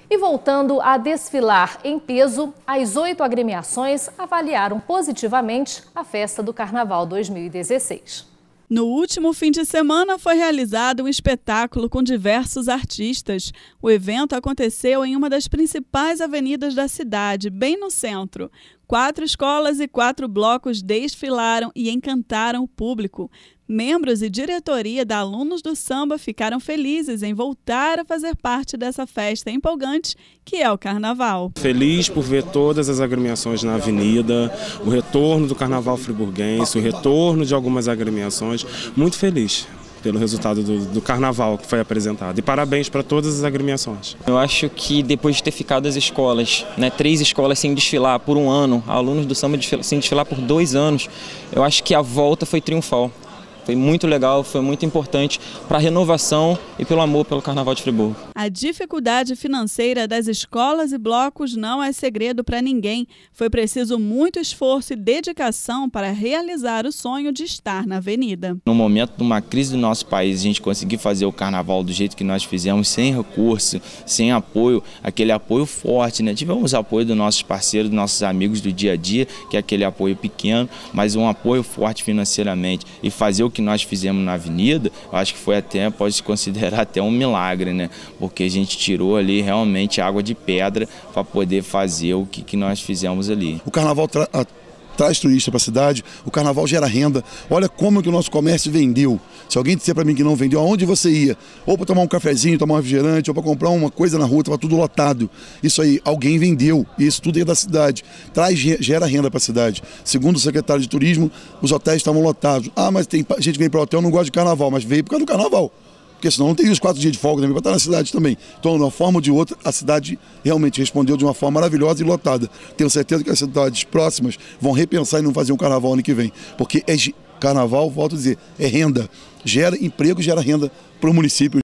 E voltando a desfilar em peso, as 8 agremiações avaliaram positivamente a festa do Carnaval 2016. No último fim de semana foi realizado um espetáculo com diversos artistas. O evento aconteceu em uma das principais avenidas da cidade, bem no centro. 4 escolas e 4 blocos desfilaram e encantaram o público. Membros e diretoria da Alunos do Samba ficaram felizes em voltar a fazer parte dessa festa empolgante que é o Carnaval. Feliz por ver todas as agremiações na avenida, o retorno do Carnaval friburguense, o retorno de algumas agremiações. Muito feliz pelo resultado do Carnaval que foi apresentado. E parabéns para todas as agremiações. Eu acho que depois de ter ficado as escolas, 3 escolas sem desfilar por um ano, Alunos do Samba sem desfilar por 2 anos, eu acho que a volta foi triunfal. Foi muito legal, foi muito importante para a renovação e pelo amor pelo Carnaval de Friburgo. A dificuldade financeira das escolas e blocos não é segredo para ninguém. Foi preciso muito esforço e dedicação para realizar o sonho de estar na avenida. No momento de uma crise do nosso país, a gente conseguir fazer o Carnaval do jeito que nós fizemos, sem recurso, sem apoio, aquele apoio forte, Tivemos apoio dos nossos parceiros, dos nossos amigos do dia a dia, que é aquele apoio pequeno, mas um apoio forte financeiramente. E fazer o que nós fizemos na avenida, eu acho que foi até, pode se considerar até um milagre, Porque a gente tirou ali realmente água de pedra para poder fazer o que nós fizemos ali. O Carnaval traz turista para a cidade, o Carnaval gera renda. Olha como que o nosso comércio vendeu. Se alguém disser para mim que não vendeu, aonde você ia? Ou para tomar um cafezinho, tomar um refrigerante, ou para comprar uma coisa na rua, estava tudo lotado. Isso aí, alguém vendeu. E isso tudo é da cidade. Gera renda para a cidade. Segundo o secretário de Turismo, os hotéis estavam lotados. Ah, mas tem gente que vem para o hotel não gosta de Carnaval, mas veio por causa do Carnaval. Porque senão não tem os 4 dias de folga também para estar na cidade também. Então, de uma forma ou de outra, a cidade realmente respondeu de uma forma maravilhosa e lotada. Tenho certeza que as cidades próximas vão repensar e não fazer um carnaval ano que vem. Porque carnaval, volto a dizer, é renda. Gera emprego, gera renda para o município.